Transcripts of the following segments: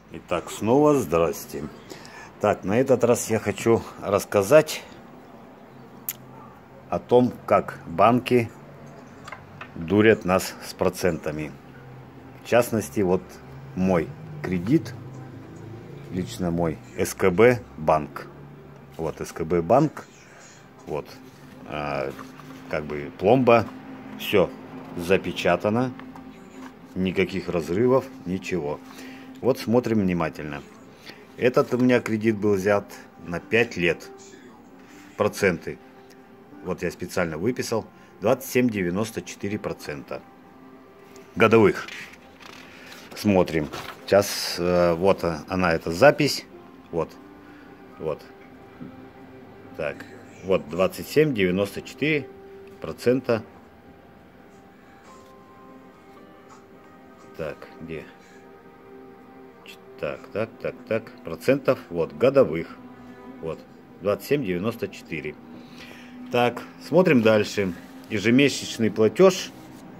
Итак, снова здрасте. Так, на этот раз я хочу рассказать о том, как банки дурят нас с процентами. В частности, вот мой кредит, лично мой СКБ банк. Вот СКБ банк, вот, как бы пломба, все запечатано, никаких разрывов, ничего. Вот смотрим внимательно. Этот у меня кредит был взят на 5 лет. Проценты. Вот я специально выписал. 27,94% годовых. Смотрим. Сейчас вот она, эта запись. Вот. Вот. Так. Вот 27,94%. Так, где? Так, процентов, вот, годовых, вот, 27,94. Так, смотрим дальше. Ежемесячный платеж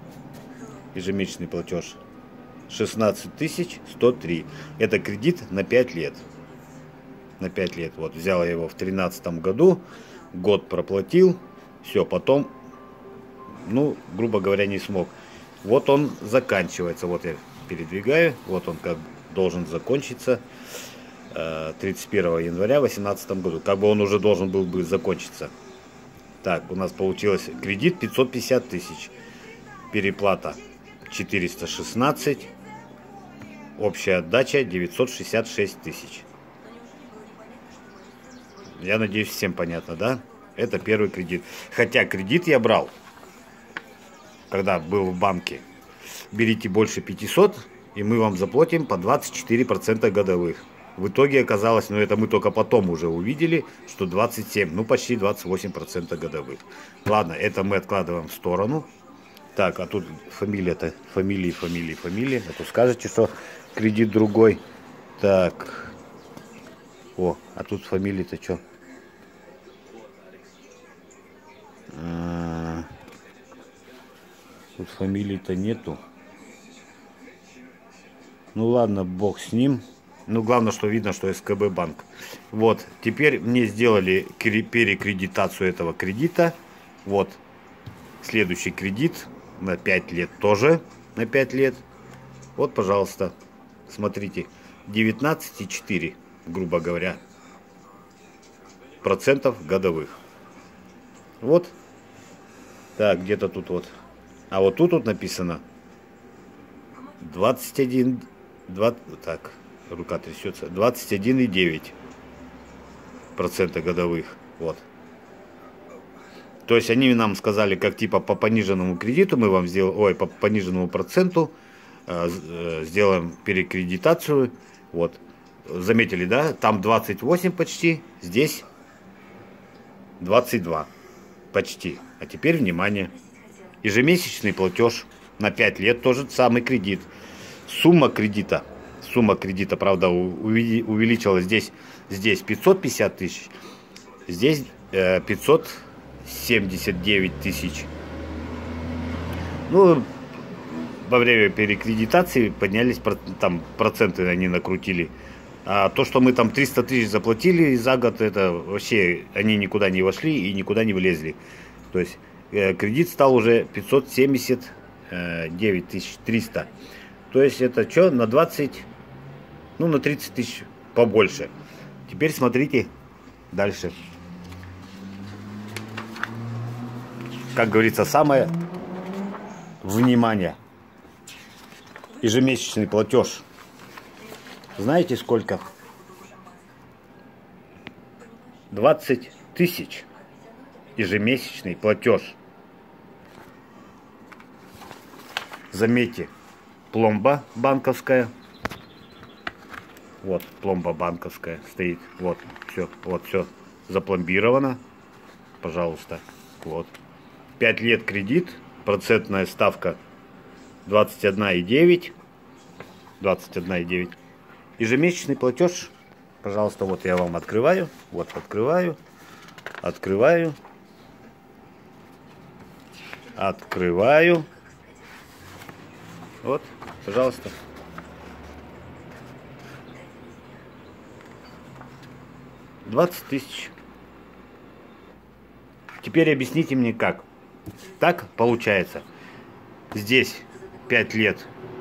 16 103. Это кредит на 5 лет. На 5 лет, вот, взял я его в 2013 году, год проплатил, все, потом, ну, грубо говоря, не смог. Вот он заканчивается, вот я передвигаю, вот он как должен закончиться 31 января 2018 году. Как бы он уже должен был бы закончиться. Так, у нас получилось кредит 550 тысяч. Переплата 416. Общая отдача 966 тысяч. Я надеюсь, всем понятно, да? Это первый кредит. Хотя кредит я брал, когда был в банке. Берите больше 500, и мы вам заплатим по 24% годовых. В итоге оказалось, но это мы только потом уже увидели, что 27, ну почти 28% годовых. Ладно, это мы откладываем в сторону. Так, а тут фамилия-то, фамилия. А то скажете, что кредит другой. Так, о, а тут фамилия-то что? Тут фамилии-то нету. Ну ладно, бог с ним. Ну главное, что видно, что СКБ банк. Вот, теперь мне сделали перекредитацию этого кредита. Вот, следующий кредит на 5 лет тоже. На 5 лет. Вот, пожалуйста, смотрите. 19,4, грубо говоря, процентов годовых. Вот. Так, где-то тут вот. А вот тут вот написано 21, 20, так, рука трясется, 21,9% годовых. Вот. То есть они нам сказали, как типа по пониженному кредиту мы вам сделаем, ой, по пониженному проценту сделаем перекредитацию. Вот. Заметили, да? Там 28 почти, здесь 22 почти. А теперь внимание. Ежемесячный платеж на 5 лет, тоже самый кредит. Сумма кредита, правда, увеличилась здесь 550 тысяч, здесь 579 тысяч. Ну, во время перекредитации поднялись, там проценты они накрутили. А то, что мы там 300 тысяч заплатили за год, это вообще они никуда не вошли и никуда не влезли. То есть кредит стал уже 579 300. То есть это что, на 20, ну на 30 тысяч побольше. Теперь смотрите дальше. Как говорится, самое внимание. Ежемесячный платеж. Знаете сколько? 20 тысяч. Ежемесячный платеж. Заметьте, пломба банковская. Вот пломба банковская стоит. Вот все запломбировано. Пожалуйста. Вот. 5 лет кредит. Процентная ставка 21,9. 21,9. Ежемесячный платеж. Пожалуйста, вот я вам открываю. Вот открываю. Вот, пожалуйста. 20 тысяч. Теперь объясните мне, как. Так получается. Здесь 5 лет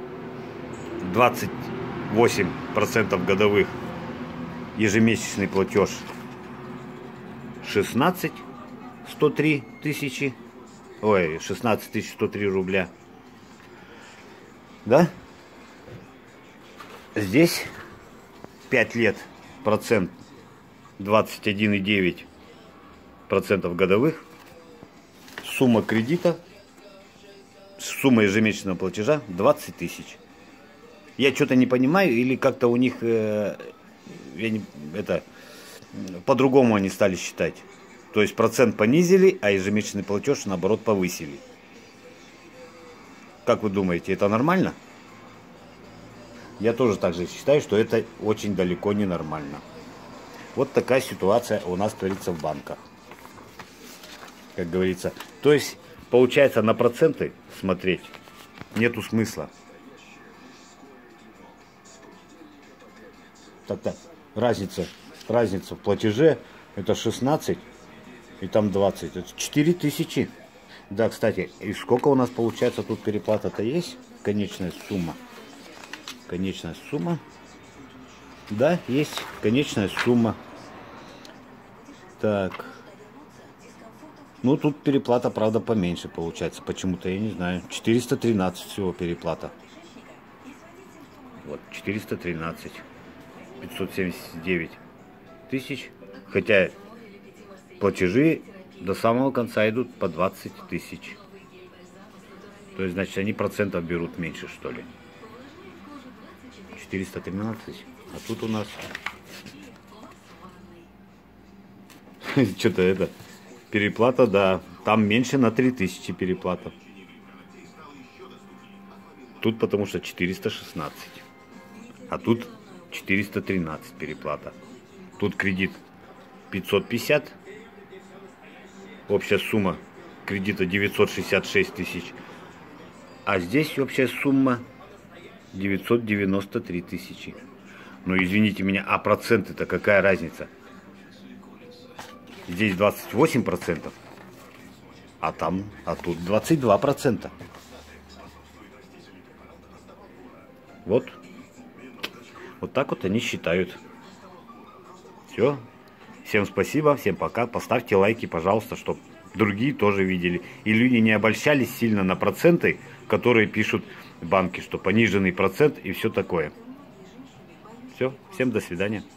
28% годовых, ежемесячный платеж 16 103 тысячи. Ой, 16 103 рубля. Да? Здесь 5 лет процент 21,9% годовых. Сумма кредита, сумма ежемесячного платежа 20 тысяч. Я что-то не понимаю, или как-то у них по-другому они стали считать. То есть процент понизили, а ежемесячный платеж наоборот повысили. Как вы думаете, это нормально? Я тоже так же считаю, что это очень далеко не нормально. Вот такая ситуация у нас творится в банках. Как говорится. То есть, получается, на проценты смотреть нету смысла. Так-то разница в платеже это 16 и там 20. Это 4 тысячи. Да, кстати, и сколько у нас получается тут переплата-то есть? Конечная сумма. Конечная сумма. Да, есть конечная сумма. Так. Ну, тут переплата, правда, поменьше получается. Почему-то, я не знаю. 413 всего переплата. Вот, 413. 579 тысяч. Хотя платежи до самого конца идут по 20 тысяч. То есть, значит, они процентов берут меньше, что ли. 413. А тут у нас... Что-то это... Переплата, да. Там меньше на 3000 переплата. Тут потому что 416. А тут 413 переплата. Тут кредит 550. Общая сумма кредита 966 тысяч. А здесь общая сумма 993 тысячи. Ну, извините меня, а проценты-то какая разница? Здесь 28%, а тут 22%. Вот так вот они считают. Все. Всем спасибо, всем пока. Поставьте лайки, пожалуйста, чтобы другие тоже видели. И люди не обольщались сильно на проценты, которые пишут банки, что пониженный процент и все такое. Все. Всем до свидания.